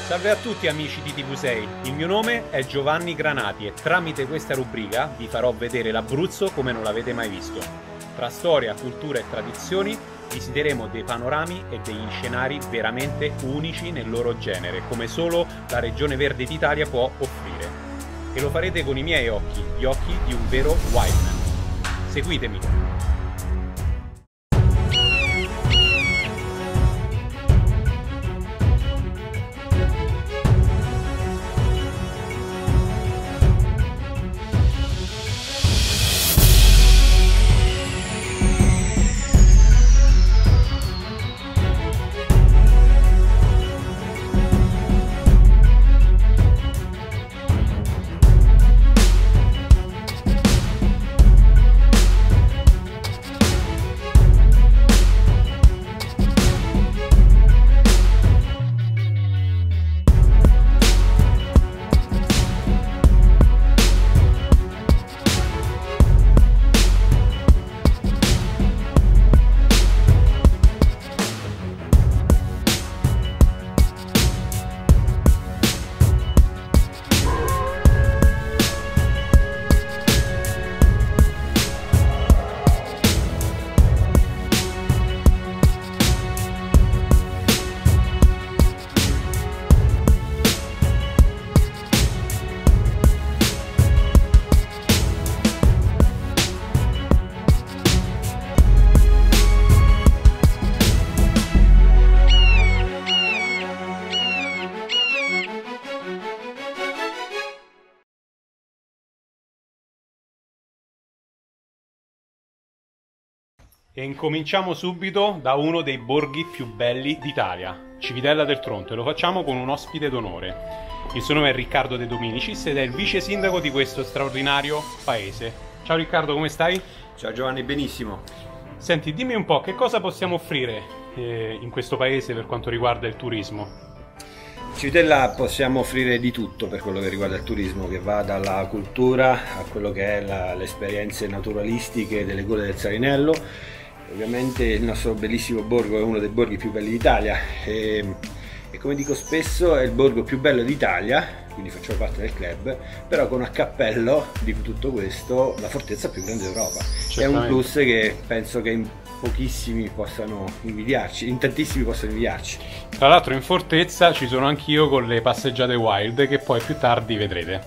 Salve a tutti amici di TV6, il mio nome è Giovanni Granati e tramite questa rubrica vi farò vedere l'Abruzzo come non l'avete mai visto. Tra storia, cultura e tradizioni visiteremo dei panorami e degli scenari veramente unici nel loro genere, come solo la Regione Verde d'Italia può offrire. E lo farete con i miei occhi, gli occhi di un vero wildman. Seguitemi! E incominciamo subito da uno dei borghi più belli d'Italia, Civitella del Tronto, e lo facciamo con un ospite d'onore. Il suo nome è Riccardo De Dominicis ed è il vice sindaco di questo straordinario paese. Ciao Riccardo, come stai? Ciao Giovanni, benissimo. Senti, dimmi un po' che cosa possiamo offrire in questo paese per quanto riguarda il turismo? In Civitella possiamo offrire di tutto per quello che riguarda il turismo, che va dalla cultura a quello che è le esperienze naturalistiche delle gole del Sarinello. Ovviamente il nostro bellissimo borgo è uno dei borghi più belli d'Italia e come dico spesso è il borgo più bello d'Italia, quindi facciamo parte del club, però con a cappello di tutto questo la fortezza più grande d'Europa. È un plus che penso che in pochissimi possano invidiarci, in tantissimi possano invidiarci. Tra l'altro in fortezza ci sono anch'io con le passeggiate wild che poi più tardi vedrete.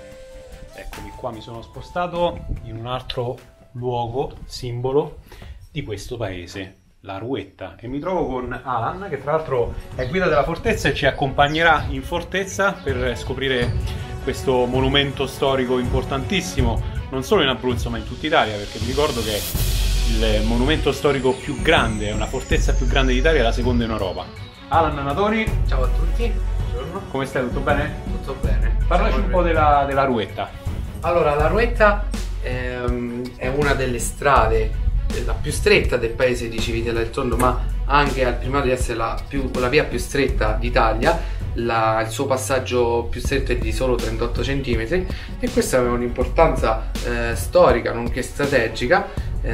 Eccomi qua, mi sono spostato in un altro luogo, simbolo di questo paese, la Ruetta, e mi trovo con Alan, che tra l'altro è guida della fortezza e ci accompagnerà in fortezza per scoprire questo monumento storico importantissimo, non solo in Abruzzo ma in tutta Italia, perché mi ricordo che il monumento storico più grande, una fortezza più grande d'Italia, è la seconda in Europa. Alan Anatori, ciao a tutti, buongiorno. Come stai? Tutto bene? Tutto bene. Parlaci un po' della Ruetta. Allora, la Ruetta è una delle strade, la più stretta del paese di Civitella del Tronto, ma anche al primato di essere la via più stretta d'Italia. Il suo passaggio più stretto è di solo 38 cm e questa aveva un'importanza storica nonché strategica.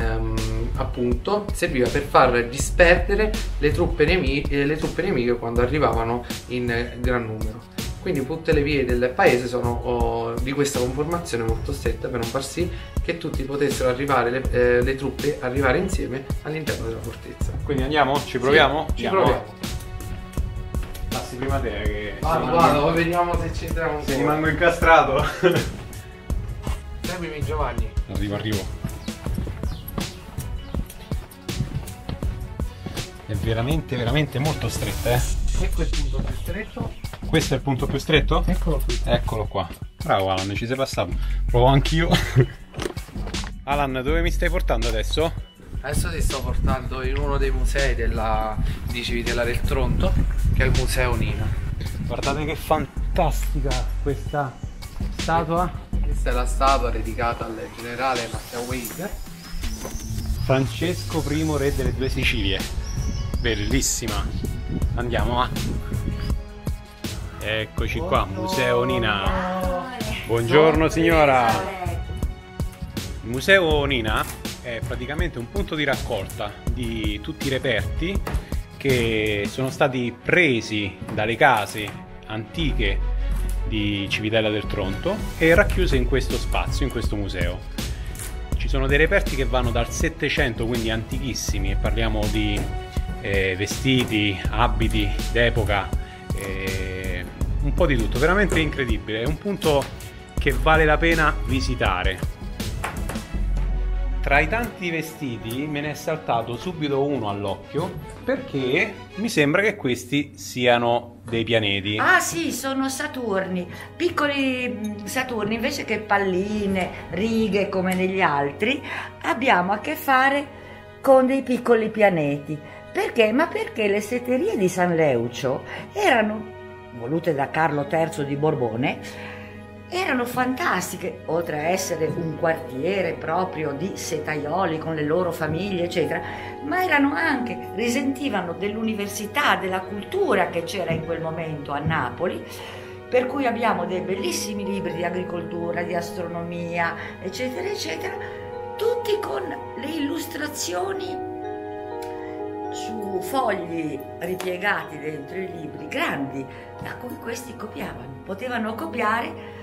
Appunto serviva per far disperdere le truppe nemiche quando arrivavano in gran numero. Quindi tutte le vie del paese sono di questa conformazione molto stretta per non far sì che tutti potessero arrivare, le truppe arrivare insieme all'interno della fortezza. Quindi andiamo? Ci proviamo? Sì, ci proviamo. Passi prima te che... Vado, poi vediamo se ci entriamo un po'. Se rimango incastrato. Seguimi Giovanni. Arrivo. È veramente molto stretta, eh? Ecco il punto più stretto. Questo è il punto più stretto? Eccolo qui. Eccolo qua. Bravo Alan, ci sei passato. Provo anch'io. Alan, dove mi stai portando adesso? Adesso ti sto portando in uno dei musei di Civitella del Tronto, che è il Museo Nina. Guardate che fantastica questa statua. Questa è la statua dedicata al generale Matteo Wade, Francesco I, re delle due Sicilie. Bellissima. Andiamo, va. Eccoci qua, Museo Nina. Buongiorno signora. Il Museo Nina è praticamente un punto di raccolta di tutti i reperti che sono stati presi dalle case antiche di Civitella del Tronto e racchiuse in questo spazio, in questo museo. Ci sono dei reperti che vanno dal 700, quindi antichissimi, e parliamo di vestiti, abiti d'epoca, un po' di tutto, veramente incredibile. È un punto che vale la pena visitare. Tra i tanti vestiti me ne è saltato subito uno all'occhio, perché mi sembra che questi siano dei pianeti. Ah sì, sono Saturni, piccoli Saturni, invece che palline, righe come negli altri, abbiamo a che fare con dei piccoli pianeti. Perché? Ma perché le setterie di San Leucio erano, volute da Carlo III di Borbone, erano fantastiche, oltre a essere un quartiere proprio di setaioli con le loro famiglie, eccetera, ma erano anche, risentivano dell'università, della cultura che c'era in quel momento a Napoli, per cui abbiamo dei bellissimi libri di agricoltura, di astronomia, eccetera, eccetera, tutti con le illustrazioni su fogli ripiegati dentro i libri, grandi, da cui questi copiavano, potevano copiare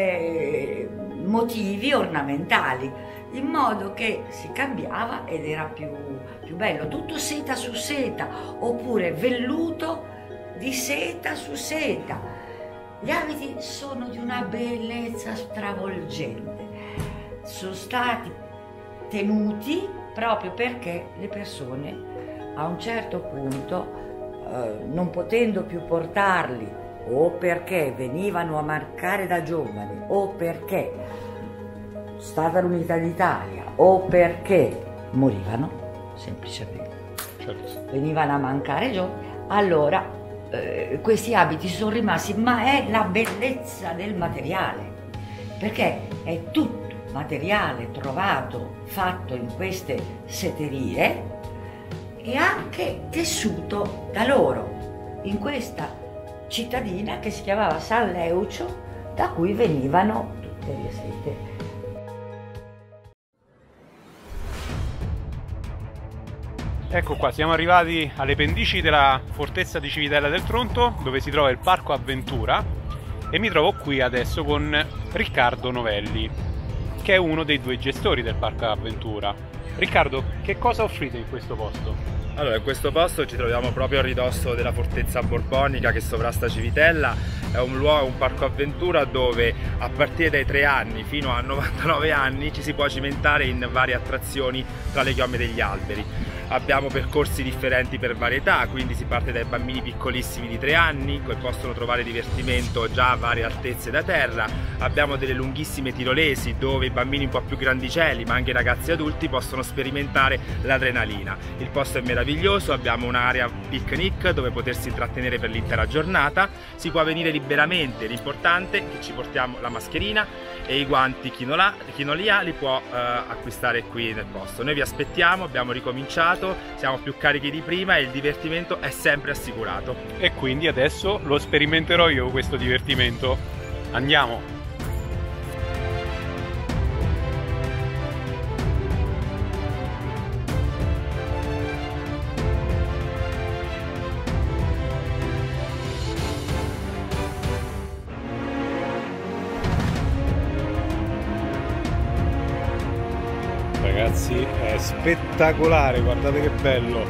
motivi ornamentali, in modo che si cambiava ed era più bello, tutto seta su seta, oppure velluto di seta su seta. Gli abiti sono di una bellezza stravolgente, sono stati tenuti proprio perché le persone a un certo punto, non potendo più portarli, o perché venivano a mancare da giovani, o perché stata l'unità d'Italia, o perché morivano, semplicemente. Certo. Venivano a mancare giovani, allora questi abiti sono rimasti, ma è la bellezza del materiale, perché è tutto materiale trovato, fatto in queste setterie e anche tessuto da loro, in questa cittadina che si chiamava San Leucio, da cui venivano tutte le sete. Ecco qua, siamo arrivati alle pendici della fortezza di Civitella del Tronto, dove si trova il Parco Avventura, e mi trovo qui adesso con Riccardo Novelli, che è uno dei due gestori del Parco Avventura. Riccardo, che cosa offrite in questo posto? Allora, in questo posto ci troviamo proprio a ridosso della fortezza borbonica che sovrasta Civitella. È un luogo, un parco avventura dove a partire dai 3 anni fino a 99 anni ci si può cimentare in varie attrazioni tra le chiome degli alberi. Abbiamo percorsi differenti per varietà, quindi si parte dai bambini piccolissimi di 3 anni che possono trovare divertimento già a varie altezze da terra. Abbiamo delle lunghissime tirolesi dove i bambini un po' più grandicelli, ma anche i ragazzi adulti, possono sperimentare l'adrenalina. Il posto è meraviglioso, abbiamo un'area picnic dove potersi intrattenere per l'intera giornata. Si può venire liberamente, l'importante è che ci portiamo la mascherina e i guanti. Chi non li ha li può acquistare qui nel posto. Noi vi aspettiamo, abbiamo ricominciato, siamo più carichi di prima e il divertimento è sempre assicurato. E quindi adesso lo sperimenterò io questo divertimento. Andiamo! Ragazzi, è spettacolare, guardate che bello!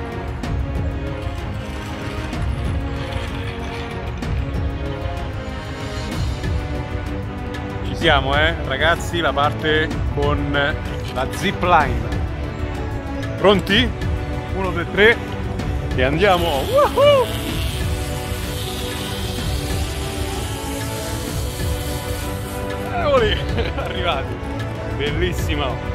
Ci siamo, ragazzi, la parte con la zip line. Pronti? 1, 2, 3 e andiamo! Woohoo! Eccoli, arrivati! Bellissimo!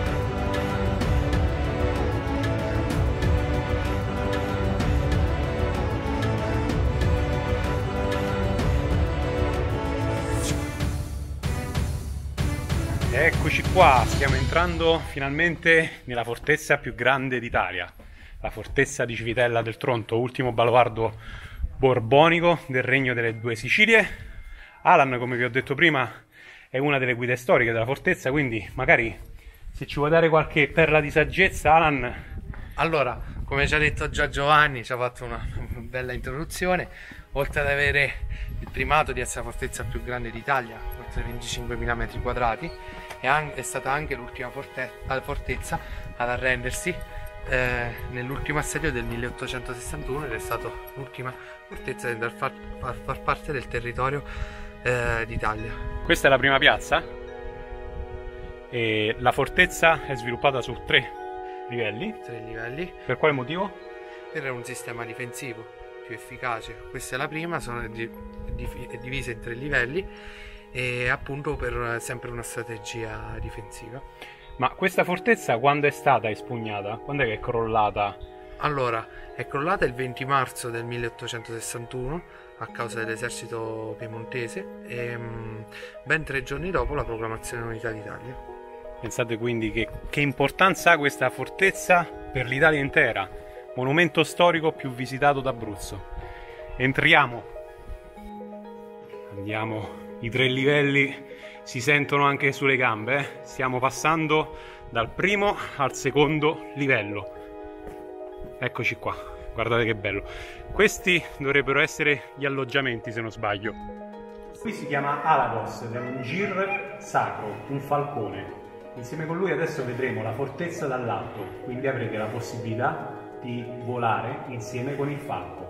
Eccoci qua, stiamo entrando finalmente nella fortezza più grande d'Italia, la fortezza di Civitella del Tronto, ultimo baluardo borbonico del Regno delle Due Sicilie. Alan, come vi ho detto prima, è una delle guide storiche della fortezza, quindi magari se ci vuoi dare qualche perla di saggezza, Alan. Allora, come ci ha detto già Giovanni, ci ha fatto una bella introduzione. Oltre ad avere il primato di essere la fortezza più grande d'Italia, oltre 25.000 metri quadrati, e è stata anche l'ultima fortezza ad arrendersi nell'ultimo assedio del 1861, ed è stata l'ultima fortezza a far parte del territorio d'Italia. Questa è la prima piazza e la fortezza è sviluppata su 3 livelli. 3 livelli. Per quale motivo? Per un sistema difensivo più efficace. Questa è la prima, è divisa in 3 livelli, e appunto per sempre una strategia difensiva. Ma questa fortezza quando è stata espugnata? Quando è che è crollata? Allora, è crollata il 20 marzo del 1861 a causa dell'esercito piemontese, e ben 3 giorni dopo la proclamazione dell'Unità d'Italia. Pensate quindi che importanza ha questa fortezza per l'Italia intera, monumento storico più visitato d'Abruzzo. Entriamo, andiamo, i 3 livelli si sentono anche sulle gambe, Stiamo passando dal primo al secondo livello. Eccoci qua, guardate che bello. Questi dovrebbero essere gli alloggiamenti, se non sbaglio. Qui si chiama Alagos ed è un gir sacro, un falcone. Insieme con lui adesso vedremo la fortezza dall'alto, quindi avrete la possibilità di volare insieme con il falco.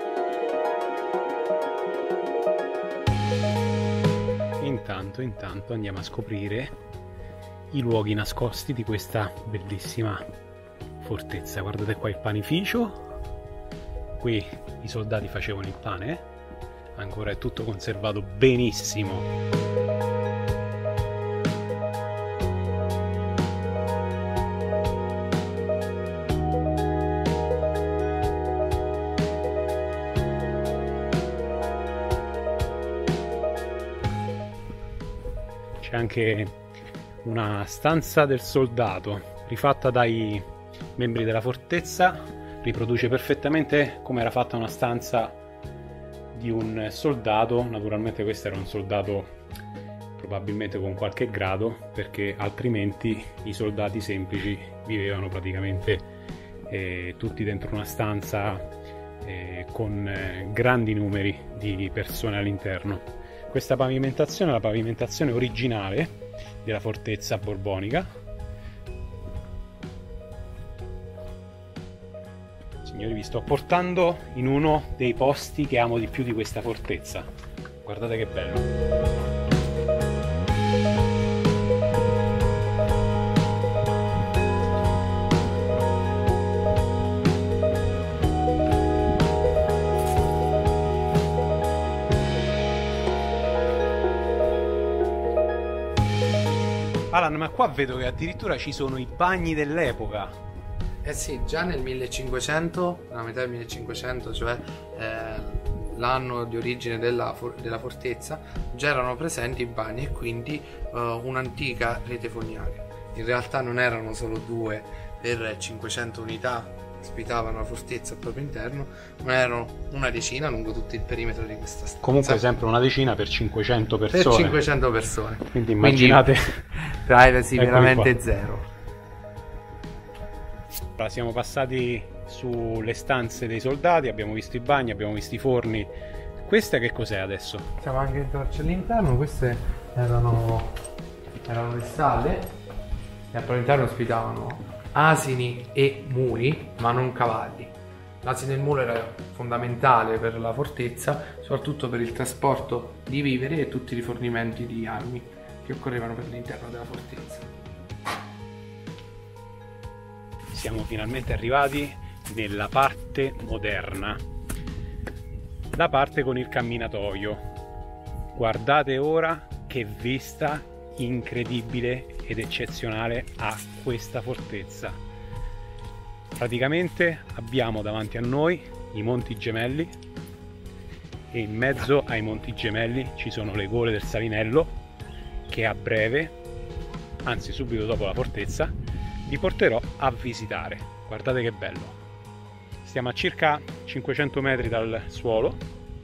Intanto andiamo a scoprire i luoghi nascosti di questa bellissima fortezza. Guardate qua il panificio, qui i soldati facevano il pane, ancora è tutto conservato benissimo. C'è anche una stanza del soldato rifatta dai membri della fortezza, riproduce perfettamente come era fatta una stanza di un soldato. Naturalmente questo era un soldato probabilmente con qualche grado, perché altrimenti i soldati semplici vivevano praticamente tutti dentro una stanza con grandi numeri di persone all'interno. Questa pavimentazione è la pavimentazione originale della fortezza borbonica. Signori, vi sto portando in uno dei posti che amo di più di questa fortezza. Guardate che bello. Alan, ma qua vedo che addirittura ci sono i bagni dell'epoca. Eh sì, già nel 1500, nella metà del 1500, cioè l'anno di origine della fortezza, già erano presenti i bagni, e quindi un'antica rete fognaria. In realtà non erano solo 2 per 500 unità, ospitavano la fortezza al proprio interno, ma erano una decina lungo tutto il perimetro di questa stanza. Comunque sempre una decina per 500 persone. Per 500 persone. Quindi immaginate. Privacy veramente zero. Allora, siamo passati sulle stanze dei soldati, abbiamo visto i bagni, abbiamo visto i forni. Questa che cos'è adesso? Siamo anche entrati all'interno, queste erano le stalle, e al proprio interno ospitavano asini e muli, ma non cavalli. L'asino e il mulo era fondamentale per la fortezza, soprattutto per il trasporto di viveri e tutti i rifornimenti di armi che occorrevano per l'interno della fortezza. Siamo finalmente arrivati nella parte moderna, la parte con il camminatoio. Guardate ora che vista incredibile ed eccezionale ha questa fortezza. Praticamente abbiamo davanti a noi i Monti Gemelli, e in mezzo ai Monti Gemelli ci sono le gole del Savinello, che a breve, anzi subito dopo la fortezza, vi porterò a visitare. Guardate che bello. Stiamo a circa 500 metri dal suolo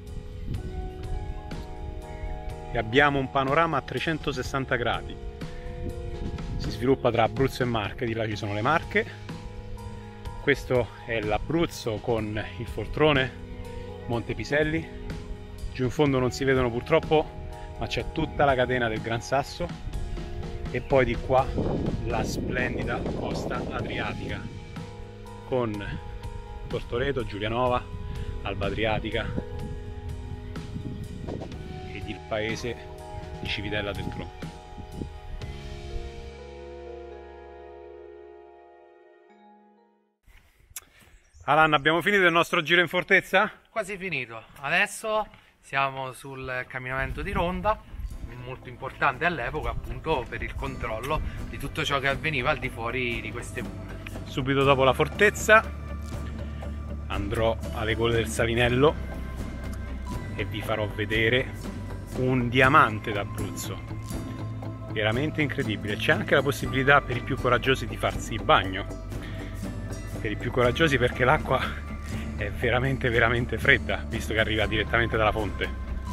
e abbiamo un panorama a 360 gradi. Si sviluppa tra Abruzzo e Marche, di là ci sono le Marche. Questo è l'Abruzzo con il Foltrone, Monte Piselli, Giù in fondo non si vedono purtroppo, ma c'è tutta la catena del Gran Sasso e poi di qua la splendida costa adriatica con Tortoreto, Giulianova, Alba Adriatica ed il paese di Civitella del Tronto. Alan, abbiamo finito il nostro giro in fortezza? Quasi finito. Adesso siamo sul camminamento di ronda, molto importante all'epoca appunto per il controllo di tutto ciò che avveniva al di fuori di queste mura. Subito dopo la fortezza andrò alle Gole del Savinello e vi farò vedere un diamante d'Abruzzo veramente incredibile. C'è anche la possibilità per i più coraggiosi di farsi il bagno, per i più coraggiosi, perché l'acqua è veramente fredda, visto che arriva direttamente dalla fonte.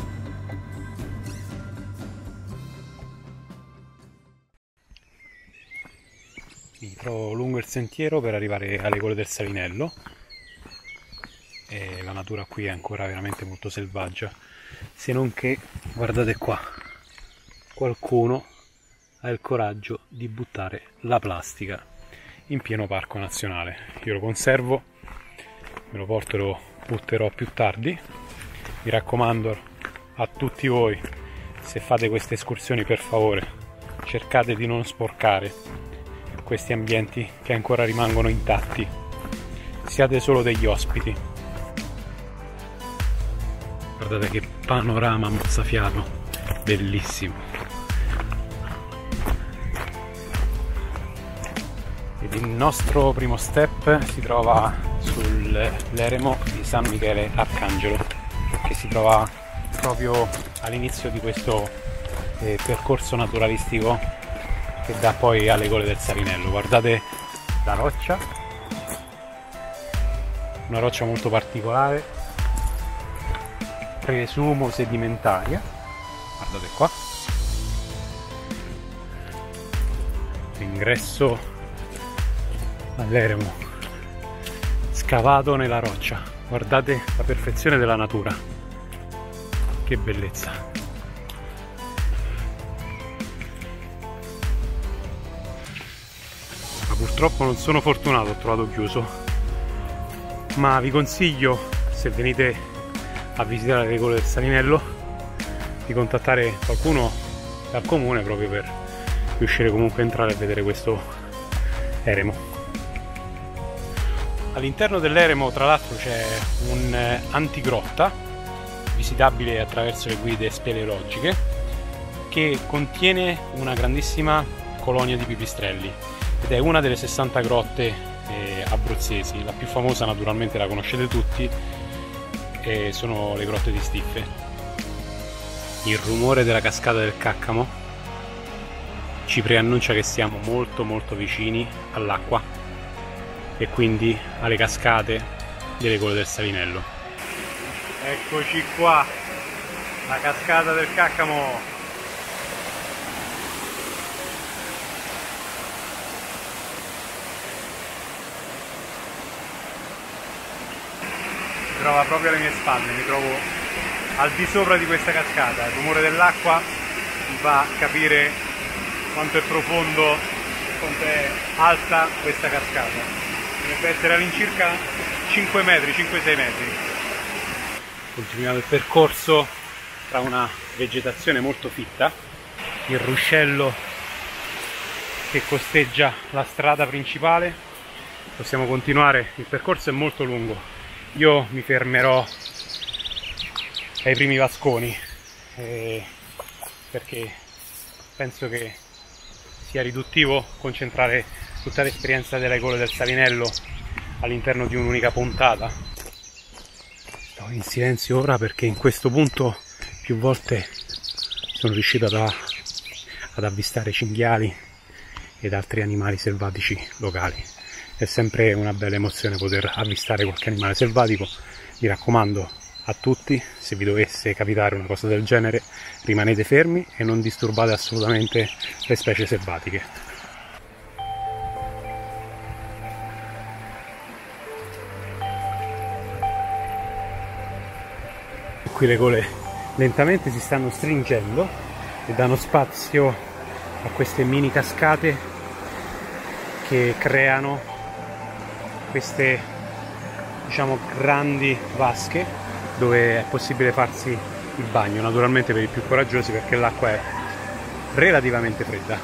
Mi trovo lungo il sentiero per arrivare alle Gole del Savinello e la natura qui è ancora veramente molto selvaggia, se non che, guardate qua, qualcuno ha il coraggio di buttare la plastica in pieno parco nazionale. Io lo conservo, me lo porto e lo butterò più tardi. Mi raccomando a tutti voi, se fate queste escursioni, per favore cercate di non sporcare questi ambienti che ancora rimangono intatti, siate solo degli ospiti. Guardate che panorama mozzafiato, bellissimo. Ed il nostro primo step si trova sull'eremo di San Michele Arcangelo, che si trova proprio all'inizio di questo percorso naturalistico che dà poi alle Gole del Savinello. Guardate la roccia, una roccia molto particolare, presumo sedimentaria. Guardate qua l'ingresso all'eremo scavato nella roccia. Guardate la perfezione della natura, che bellezza. Ma purtroppo non sono fortunato, ho trovato chiuso, ma vi consiglio, se venite a visitare le Gole del Savinello, di contattare qualcuno dal comune proprio per riuscire comunque a entrare e vedere questo eremo. All'interno dell'eremo, tra l'altro, c'è un antigrotta visitabile attraverso le guide speleologiche, che contiene una grandissima colonia di pipistrelli ed è una delle 60 grotte abruzzesi. La più famosa, naturalmente, la conoscete tutti, sono le grotte di Stiffe. Il rumore della cascata del Caccamo ci preannuncia che siamo molto vicini all'acqua e quindi alle cascate delle Gole del Savinello. Eccoci qua, la cascata del Caccamo. Si trova proprio alle mie spalle, mi trovo al di sopra di questa cascata. Il rumore dell'acqua mi fa capire quanto è profondo, quanto è alta questa cascata. Dovrebbe essere all'incirca 5 metri, 5-6 metri. Continuiamo il percorso tra una vegetazione molto fitta, il ruscello che costeggia la strada principale. Possiamo continuare, il percorso è molto lungo. Io mi fermerò ai primi vasconi perché penso che sia riduttivo concentrare tutta l'esperienza delle Gole del Savinello all'interno di un'unica puntata. Sto in silenzio ora perché in questo punto più volte sono riuscito ad avvistare cinghiali ed altri animali selvatici locali. È sempre una bella emozione poter avvistare qualche animale selvatico. Mi raccomando a tutti, se vi dovesse capitare una cosa del genere, rimanete fermi e non disturbate assolutamente le specie selvatiche. Qui le Gole lentamente si stanno stringendo e danno spazio a queste mini cascate che creano queste, diciamo, grandi vasche dove è possibile farsi il bagno, naturalmente per i più coraggiosi, perché l'acqua è relativamente fredda.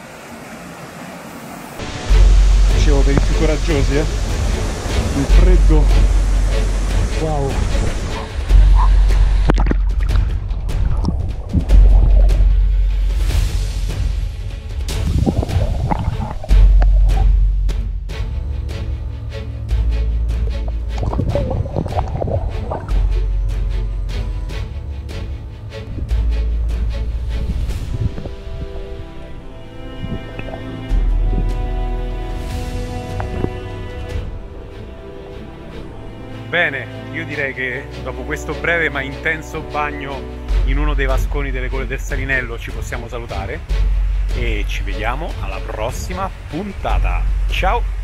Dicevo, per i più coraggiosi, il freddo, wow. Bene, io direi che dopo questo breve ma intenso bagno in uno dei vasconi delle Gole del Salinello ci possiamo salutare e ci vediamo alla prossima puntata. Ciao!